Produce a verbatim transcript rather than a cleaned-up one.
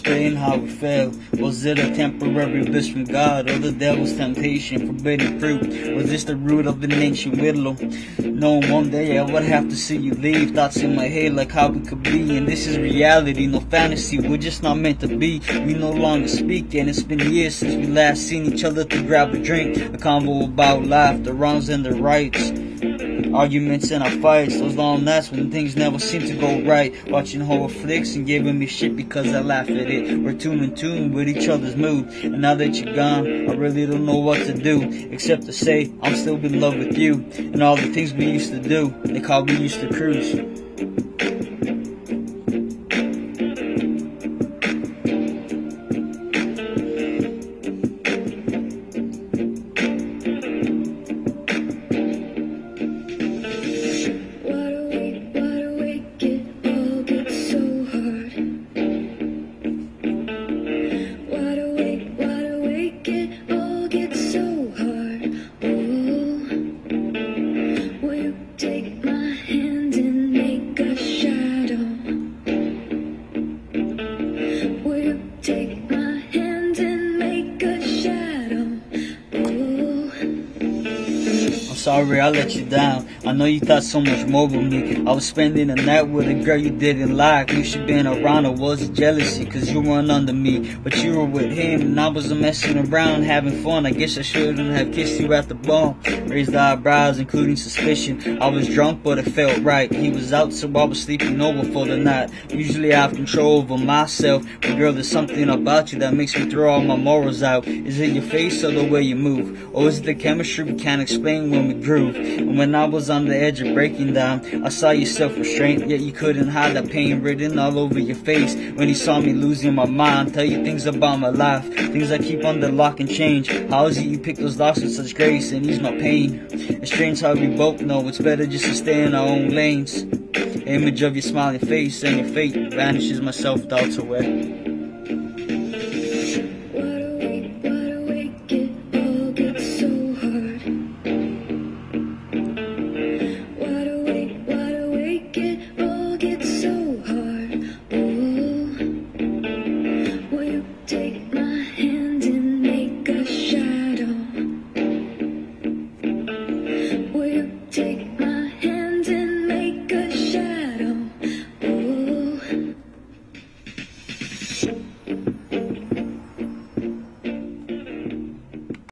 explain how we fell. Was it a temporary bliss from God, or the devil's temptation, forbidden fruit? Was this the root of an ancient willow? Knowing one day I would have to see you leave. Thoughts in my head like how we could be, and this is reality, no fantasy. We're just not meant to be. We no longer speak, and it's been years since we last seen each other to grab a drink. A convo about life, the wrongs and the rights, arguments and our fights, those long nights when things never seem to go right. Watching horror flicks and giving me shit because I laugh at it. We're tuned in tune with each other's mood, and now that you're gone, I really don't know what to do except to say I'm still in love with you and all the things we used to do. They call we used to cruise. Take my hand and make a shadow. Will you take my hand and make a shadow? Ooh. I'm sorry I let you down. I know you thought so much more of me. I was spending the night with a girl you didn't like. You should been around, or was it jealousy? Cause you weren't under me, but you were with him, and I was messing around, having fun. I guess I shouldn't have kissed you at the bar. Raised eyebrows, including suspicion. I was drunk, but it felt right. He was out, so I was sleeping over for the night. Usually I have control over myself, but girl, there's something about you that makes me throw all my morals out. Is it your face or the way you move? Or is it the chemistry we can't explain when we groove? And when I was on the edge of breaking down, I saw your self-restraint, yet you couldn't hide that pain written all over your face. When you saw me losing my mind, tell you things about my life, things I keep under lock and change. How is it you pick those locks with such grace and ease my pain? It's strange how we both know it's better just to stay in our own lanes. The image of your smiling face and your fate vanishes, my self-doubts away.